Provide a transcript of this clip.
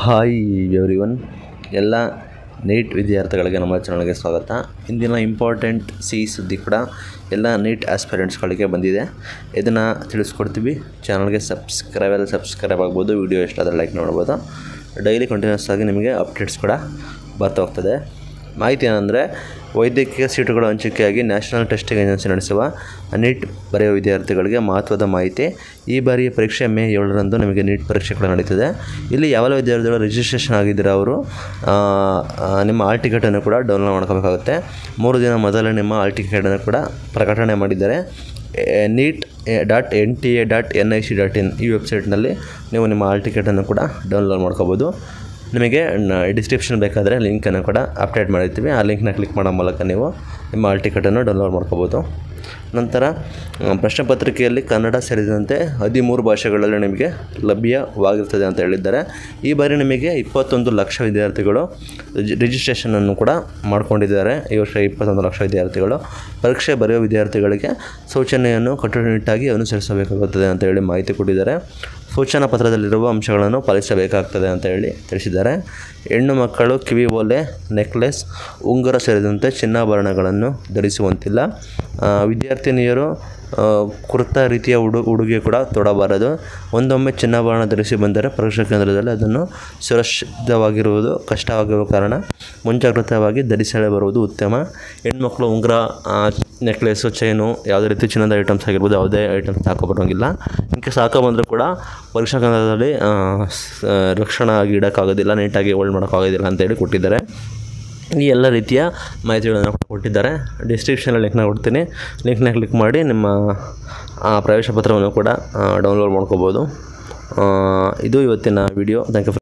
Hi everyone, ಎಲ್ಲ neat ವಿದ್ಯಾರ್ಥಿಗಳಿಗೆ ನಮ್ಮ ಚಾನಲ್ಗೆ ಸ್ವಾಗತ. ಇಂದಿನ ಇಂಪಾರ್ಟೆಂಟ್ ಸುದ್ದಿ ಕೂಡ ಎಲ್ಲ ನೀಟ್ ಆಸ್ಪಿರೆಂಟ್ಸ್ಗಳಿಗೆ ಬಂದಿದೆ. ಇದನ್ನು ತಿಳಿಸ್ಕೊಡ್ತೀವಿ. ಚಾನಲ್ಗೆ ಸಬ್ಸ್ಕ್ರೈಬ್ ಆಗ್ಬೋದು. ವಿಡಿಯೋ ಇಷ್ಟ ಆದರೆ ಲೈಕ್ ಮಾಡ್ಬೋದು. ಡೈಲಿ ಕಂಟಿನ್ಯೂಸ್ ಆಗಿ ನಿಮಗೆ ಅಪ್ಡೇಟ್ಸ್ ಕೂಡ ಬರ್ತಾ ಹೋಗ್ತದೆ. ಮಾಹಿತಿ ಏನಂದರೆ, ವೈದ್ಯಕೀಯ ಸೀಟುಗಳ ಹಂಚಿಕೆಯಾಗಿ ನ್ಯಾಷನಲ್ ಟೆಸ್ಟಿಂಗ್ ಏಜೆನ್ಸಿ ನಡೆಸುವ ನೀಟ್ ಬರೆಯುವ ವಿದ್ಯಾರ್ಥಿಗಳಿಗೆ ಮಹತ್ವದ ಮಾಹಿತಿ. ಈ ಬಾರಿಯ ಪರೀಕ್ಷೆ ಮೇ 7ರಂದು ನಿಮಗೆ ನೀಟ್ ಪರೀಕ್ಷೆ ಕೂಡ ನಡೀತದೆ. ಇಲ್ಲಿ ಯಾವೆಲ್ಲ ವಿದ್ಯಾರ್ಥಿಗಳು ರಿಜಿಸ್ಟ್ರೇಷನ್ ಆಗಿದ್ದೀರಾ ಅವರು ನಿಮ್ಮ ಹಾಲ್ ಟಿಕೆಟನ್ನು ಕೂಡ ಡೌನ್ಲೋಡ್ ಮಾಡ್ಕೋಬೇಕಾಗುತ್ತೆ. 3 ದಿನ ಮೊದಲೇ ನಿಮ್ಮ ಹಾಲ್ ಟಿಕೆಟನ್ನು ಕೂಡ ಪ್ರಕಟಣೆ ಮಾಡಿದ್ದಾರೆ. NEET.NTA.nic.in ಈ ವೆಬ್ಸೈಟ್ನಲ್ಲಿ ನೀವು ನಿಮ್ಮ ಹಾಲ್ ಟಿಕೆಟನ್ನು ಕೂಡ ಡೌನ್ಲೋಡ್ ಮಾಡ್ಕೋಬೋದು. ನಿಮಗೆ ಡಿಸ್ಕ್ರಿಪ್ಷನ್ ಬೇಕಾದರೆ ಲಿಂಕನ್ನು ಕೂಡ ಅಪ್ಡೇಟ್ ಮಾಡಿರ್ತೀವಿ. ಆ ಲಿಂಕ್ನ ಕ್ಲಿಕ್ ಮಾಡೋ ಮೂಲಕ ನೀವು ನಿಮ್ಮ ಹಾಲ್ ಟಿಕೆಟನ್ನು ಡೌನ್ಲೋಡ್ ಮಾಡ್ಕೋಬೋದು. ನಂತರ ಪ್ರಶ್ನೆ ಪತ್ರಿಕೆಯಲ್ಲಿ ಕನ್ನಡ ಸೇರಿದಂತೆ 13 ಭಾಷೆಗಳಲ್ಲಿ ನಿಮಗೆ ಲಭ್ಯವಾಗಿರ್ತದೆ ಅಂತ ಹೇಳಿದ್ದಾರೆ. ಈ ಬಾರಿ ನಿಮಗೆ 21 ಲಕ್ಷ ವಿದ್ಯಾರ್ಥಿಗಳು ರಿಜಿಸ್ಟ್ರೇಷನನ್ನು ಕೂಡ ಮಾಡ್ಕೊಂಡಿದ್ದಾರೆ. ಈ ವರ್ಷ 21 ಲಕ್ಷ ವಿದ್ಯಾರ್ಥಿಗಳು ಪರೀಕ್ಷೆ ಬರೆಯುವ ವಿದ್ಯಾರ್ಥಿಗಳಿಗೆ ಸೂಚನೆಯನ್ನು ಕಟ್ಟುನಿಟ್ಟಾಗಿ ಅನುಸರಿಸಬೇಕಾಗುತ್ತದೆ ಅಂತ ಹೇಳಿ ಮಾಹಿತಿ ಕೊಟ್ಟಿದ್ದಾರೆ. ಸೂಚನಾ ಪತ್ರದಲ್ಲಿರುವ ಅಂಶಗಳನ್ನು ಪಾಲಿಸಬೇಕಾಗ್ತದೆ ಅಂತ ಹೇಳಿ ತಿಳಿಸಿದ್ದಾರೆ. ಹೆಣ್ಣು ಮಕ್ಕಳು ಕಿವಿ ಓಲೆ, ನೆಕ್ಲೆಸ್, ಉಂಗುರ ಸೇರಿದಂತೆ ಚಿನ್ನಾಭರಣಗಳನ್ನು ಧರಿಸುವಂತಿಲ್ಲ. ವಿದ್ಯಾರ್ಥಿನಿಯರು ಕುರ್ತಾ ರೀತಿಯ ಉಡುಗೆ ಕೂಡ ತೊಡಬಾರದು. ಒಂದೊಮ್ಮೆ ಚಿನ್ನಾಭರಣ ಧರಿಸಿ ಬಂದರೆ ಪರೀಕ್ಷಾ ಕೇಂದ್ರದಲ್ಲಿ ಅದನ್ನು ಸುರಕ್ಷಿತವಾಗಿರುವುದು ಕಷ್ಟವಾಗಿರುವ ಕಾರಣ ಮುಂಜಾಗ್ರತವಾಗಿ ಧರಿಸಲೇ ಬರುವುದು ಉತ್ತಮ. ಹೆಣ್ಮಕ್ಳು ಉಂಗುರ, ನೆಕ್ಲೆಸ್ಸು, ಚೈನು, ಯಾವುದೇ ರೀತಿ ಚಿನ್ನದ ಐಟಮ್ಸ್ ಆಗಿರ್ಬೋದು, ಯಾವುದೇ ಐಟಮ್ಸ್ ಹಾಕೋಬರೋಂಗಿಲ್ಲ. ಇನ್ಕೇಸ್ ಹಾಕೋಬಂದರೂ ಕೂಡ ಪರೀಕ್ಷಾ ಕೇಂದ್ರದಲ್ಲಿ ರಕ್ಷಣೆ ಆಗಿ ಇಡೋಕ್ಕಾಗೋದಿಲ್ಲ, ನೀಟಾಗಿ ಹೋಲ್ಡ್ ಮಾಡೋಕ್ಕಾಗೋದಿಲ್ಲ ಅಂತೇಳಿ ಕೊಟ್ಟಿದ್ದಾರೆ. ಈ ಎಲ್ಲ ರೀತಿಯ ಮಾಹಿತಿಗಳನ್ನು ಕೊಟ್ಟಿದ್ದಾರೆ. ಡಿಸ್ಕ್ರಿಪ್ಷನಲ್ಲಿ ಲಿಂಕ್ನ ಕೊಡ್ತೀನಿ. ಲಿಂಕ್ನ ಕ್ಲಿಕ್ ಮಾಡಿ ನಿಮ್ಮ ಪ್ರವೇಶ ಪತ್ರವನ್ನು ಕೂಡ ಡೌನ್ಲೋಡ್ ಮಾಡ್ಕೋಬೋದು. ಇದು ಇವತ್ತಿನ ವಿಡಿಯೋ. Thank you.